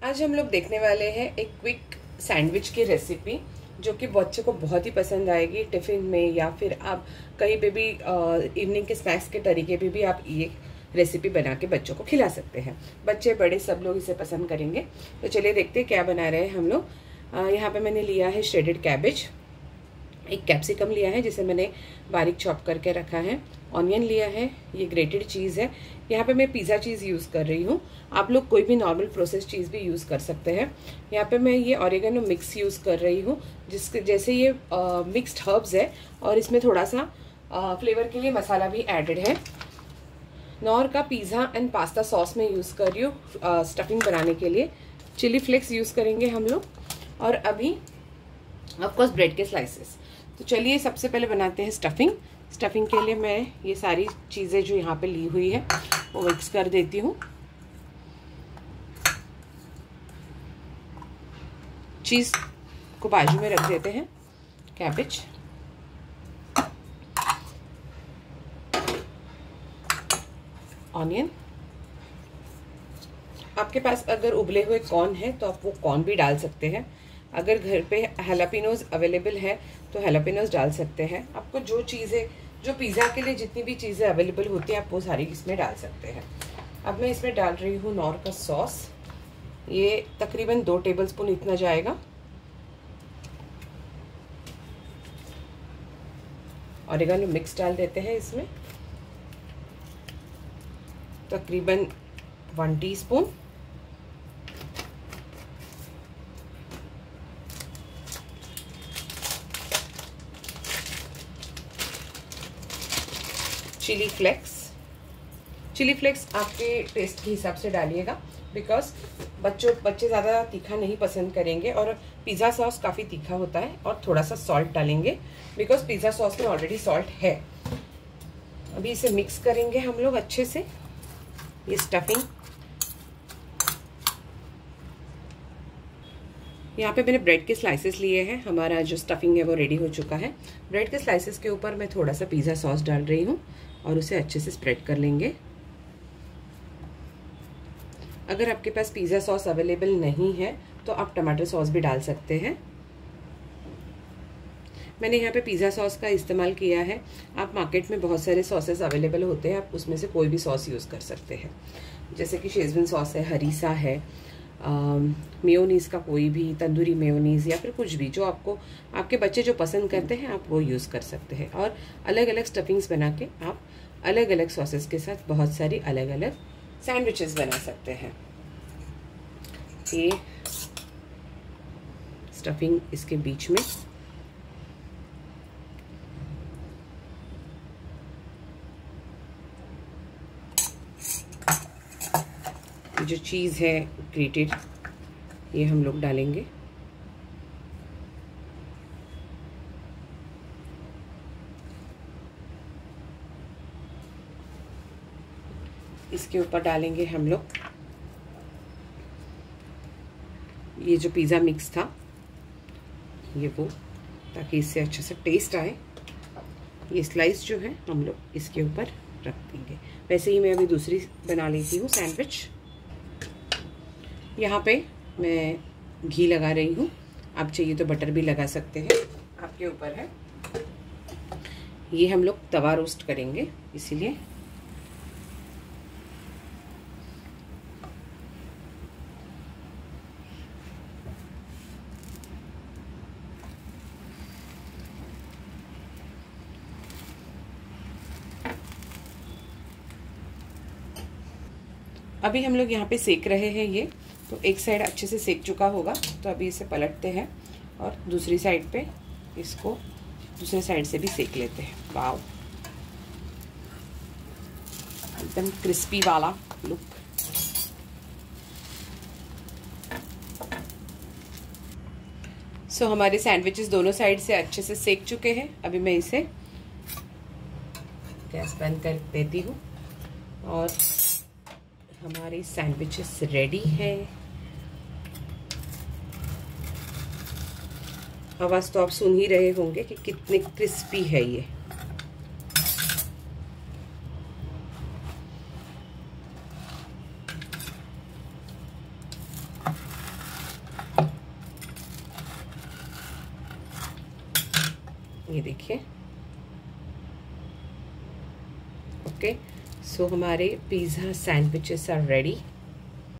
आज हम लोग देखने वाले हैं एक क्विक सैंडविच की रेसिपी जो कि बच्चे को बहुत ही पसंद आएगी। टिफ़िन में या फिर आप कहीं पे भी इवनिंग के स्नैक्स के तरीके पे भी आप ये रेसिपी बना के बच्चों को खिला सकते हैं। बच्चे बड़े सब लोग इसे पसंद करेंगे। तो चलिए देखते हैं क्या बना रहे हैं हम लोग। यहाँ पे मैंने लिया है श्रेडेड कैबेज, एक कैप्सिकम लिया है जिसे मैंने बारीक चॉप करके रखा है, ऑनियन लिया है, ये ग्रेटेड चीज़ है। यहाँ पे मैं पिज़्ज़ा चीज़ यूज़ कर रही हूँ, आप लोग कोई भी नॉर्मल प्रोसेस चीज़ भी यूज़ कर सकते हैं। यहाँ पे मैं ये ऑरिगेनो मिक्स यूज़ कर रही हूँ, जिसके जैसे ये मिक्स्ड हर्ब्स है और इसमें थोड़ा सा फ्लेवर के लिए मसाला भी एडेड है। नॉर का पिज़्ज़ा एंड पास्ता सॉस में यूज़ कर रही हूँ स्टफिंग बनाने के लिए। चिली फ्लेक्स यूज़ करेंगे हम लोग, और अभी ऑफकोर्स ब्रेड के स्लाइसेस। तो चलिए सबसे पहले बनाते हैं स्टफिंग। स्टफिंग के लिए मैं ये सारी चीज़ें जो यहाँ पे ली हुई है वो मिक्स कर देती हूँ। चीज़ को बाजू में रख देते हैं, कैबेज, ऑनियन। आपके पास अगर उबले हुए कॉर्न है तो आप वो कॉर्न भी डाल सकते हैं। अगर घर पे हैलापिनोज अवेलेबल है तो हैलापिनोज डाल सकते हैं। आपको जो चीज़ें, जो पिज़्ज़ा के लिए जितनी भी चीज़ें अवेलेबल होती हैं आप वो सारी इसमें डाल सकते हैं। अब मैं इसमें डाल रही हूँ नॉर का सॉस, ये तकरीबन 2 टेबलस्पून इतना जाएगा। ऑरिगेनो मिक्स डाल देते हैं इसमें, तकरीबन 1 टीस्पून। चिली फ्लेक्स आपके टेस्ट के हिसाब से डालिएगा, बिकॉज बच्चे ज़्यादा तीखा नहीं पसंद करेंगे, और पिज़्ज़ा सॉस काफ़ी तीखा होता है। और थोड़ा सा सॉल्ट डालेंगे बिकॉज पिज़्ज़ा सॉस में ऑलरेडी सॉल्ट है। अभी इसे मिक्स करेंगे हम लोग अच्छे से। ये स्टफिंग यहाँ पे मैंने ब्रेड के स्लाइसेस लिए हैं। हमारा जो स्टफिंग है वो रेडी हो चुका है। ब्रेड के स्लाइसेस के ऊपर मैं थोड़ा सा पिज़्ज़ा सॉस डाल रही हूँ और उसे अच्छे से स्प्रेड कर लेंगे। अगर आपके पास पिज़्ज़ा सॉस अवेलेबल नहीं है तो आप टमाटर सॉस भी डाल सकते हैं। मैंने यहाँ पे पिज़्ज़ा सॉस का इस्तेमाल किया है। आप मार्केट में बहुत सारे सॉसेस अवेलेबल होते हैं, आप उसमें से कोई भी सॉस यूज़ कर सकते हैं। जैसे कि शेज़वान सॉस है, हरीसा है, मेयोनीज़ का कोई भी, तंदूरी मेयोनीज़, या फिर कुछ भी जो आपको, आपके बच्चे जो पसंद करते हैं आप वो यूज़ कर सकते हैं। और अलग अलग स्टफिंग्स बना के आप अलग अलग सॉसेस के साथ बहुत सारी अलग अलग सैंडविचेस बना सकते हैं। ये स्टफिंग इसके बीच में, जो चीज़ है ग्रेटेड, ये हम लोग डालेंगे। इसके ऊपर डालेंगे हम लोग ये जो पिज़्ज़ा मिक्स था ये वो, ताकि इससे अच्छे से टेस्ट आए। ये स्लाइस जो है हम लोग इसके ऊपर रख देंगे। वैसे ही मैं अभी दूसरी बना लेती हूँ सैंडविच। यहाँ पे मैं घी लगा रही हूँ, आप चाहिए तो बटर भी लगा सकते हैं, आपके ऊपर है। ये हम लोग तवा रोस्ट करेंगे, इसीलिए अभी हम लोग यहाँ पे सेक रहे हैं। ये तो एक साइड अच्छे से सेक चुका होगा, तो अभी इसे पलटते हैं और दूसरी साइड पे इसको दूसरे साइड से भी सेक लेते हैं। वाव, एकदम क्रिस्पी वाला लुक। सो हमारे सैंडविचेस दोनों साइड से अच्छे से सेक चुके हैं। अभी मैं इसे गैस बंद कर देती हूँ और हमारे सैंडविचेस रेडी है। आवाज़ तो आप सुन ही रहे होंगे कि कितने क्रिस्पी है ये। ये देखिए। ओके, सो हमारे पिज़्ज़ा सैंडविचेस आर रेडी।